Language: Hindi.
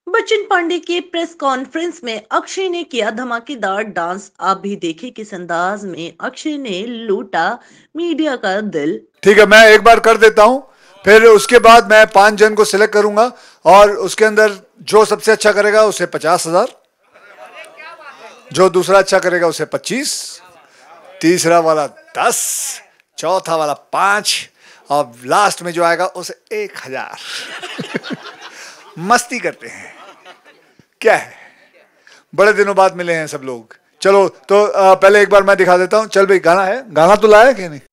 बच्चन पांडे के प्रेस कॉन्फ्रेंस में अक्षय ने किया धमाकेदार डांस। आप भी देखे किस अंदाज में अक्षय ने लूटा मीडिया का दिल। ठीक है, मैं एक बार कर देता हूं, फिर उसके बाद मैं 5 जन को सिलेक्ट करूंगा और उसके अंदर जो सबसे अच्छा करेगा उसे 50,000, जो दूसरा अच्छा करेगा उसे 25, तीसरा वाला 10, चौथा वाला 5 और लास्ट में जो आएगा उसे 1,000। मस्ती करते हैं, क्या है, बड़े दिनों बाद मिले हैं सब लोग। चलो तो पहले एक बार मैं दिखा देता हूं। चल भाई, गाना है, गाना तो लाया कि नहीं?